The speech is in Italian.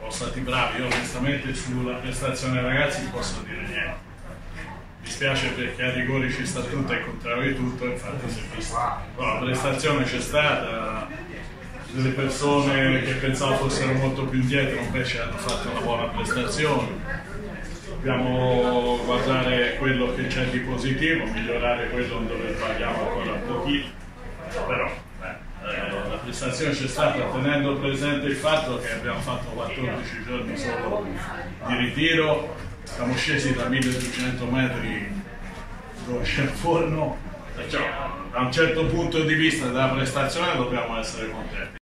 sono stati bravi. Io onestamente sulla prestazione dei ragazzi non posso dire niente. Mi spiace perché a rigori ci sta tutto e il contrario di tutto, infatti si è visto. Però la prestazione c'è stata, delle persone che pensavo fossero molto più indietro invece hanno fatto una buona prestazione. Dobbiamo guardare quello che c'è di positivo, migliorare quello dove sbagliamo ancora un pochino, però la prestazione c'è stata, tenendo presente il fatto che abbiamo fatto 14 giorni solo di ritiro, siamo scesi da 1200 metri dove c'è il forno, perciò da un certo punto di vista della prestazione dobbiamo essere contenti.